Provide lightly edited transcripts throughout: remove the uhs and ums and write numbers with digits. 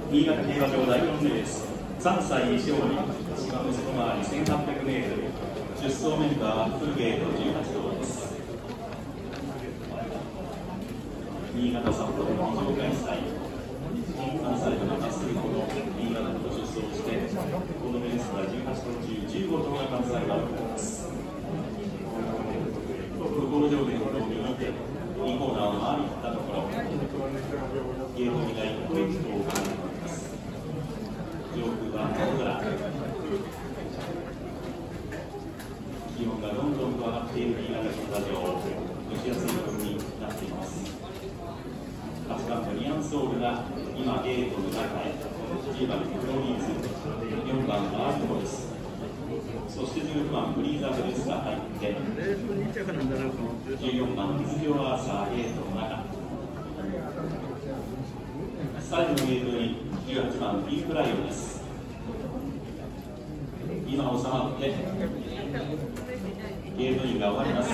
新潟競馬場第4レース、3歳以上に芝の外回り 1800m、出走メンバーはフルゲート18頭です。新潟札幌の非常開催、3歳からまっすぐこの新潟と出走して、このレースは18頭中15頭が関西が行われます。向上面の道にて、2コーナーを回り切ったところ、ゲートにが1個1頭を行っています。上空は青空、気温がどんどんと上がっている新潟競馬場、蒸し暑い気温になっています。8番のニアンソールが今ゲートの中へ、10番プロリーズ、4番アートモです。そして16番ブリーザーベルスが入って、14番水上アーサーゲートの中、最後のゲートに18番ピンクライオンです。今収まってゲートインが終わります。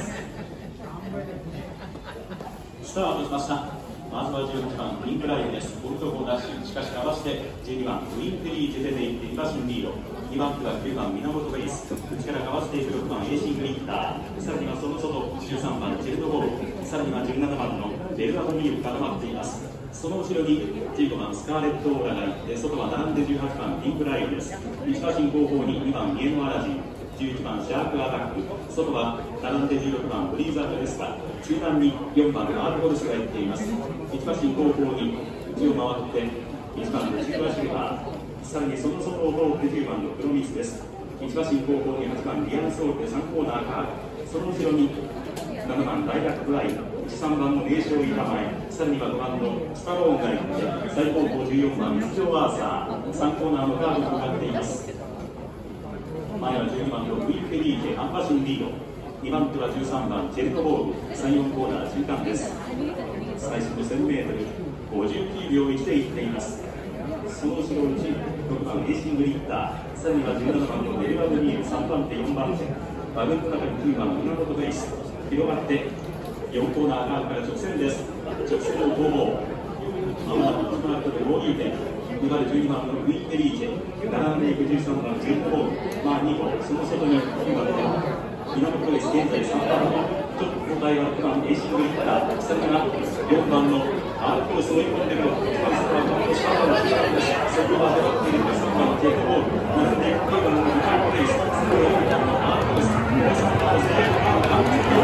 スタートしました。まずは18番ピンクライオンです。ポルトコーダッシュ、しかし合わせて12番ウィンテリージェテでいって馬身リード、2番手は9番源ベイス、内からかわしていく6番エーシングリッター、さらにはその外13番チェルトボール、さらには17番のベルアドミールが固まっています。その後ろに15番スカーレットオーラがいて、外は並んで18番ピンクライオンです。石馬身後方に2番イエノアラジン、11番シャークアタック、外は並んで16番ブリーザートですが、中段に4番アールゴルスがいっています。1馬身後方に内を回って1番のシルバーシルバー、さらにその外を通って10番のプロミスです。1馬身後方に8番リアンソールで3コーナーカーブ、その後ろに7番ダイラックブライン、13番の名将板前、さらには5番のスタローンがいって最後方14番水上アーサー、3コーナーのカーブに向かっています。前は12番のウィンフェリージェ半馬身リード、2番手は13番チェルトボール、3、4コーナー中間です。最初の 1000m 59秒1でいっています。その後ろに6番エーシングリッター、さらには17番のデルワドニール、3番手4番手バグンの中に9番源ベイス、広がって4コーナーカーブから直線です。直線の攻防、まもなく1マークで合流点、2番12番のウィンテリーチェ、並んでいく13番チェルトボール、2歩その外に9番で源ベイス、現在3番手、ちょっと交代は6番エーシングリッター、さらには4番のアールコースを追い込んでくる、1番そこはこの下の中間です。そこまではっている3番チェルトボール、並んでいく9番の源ベイス、そこを4番のアールコース、もう3番のステートカードが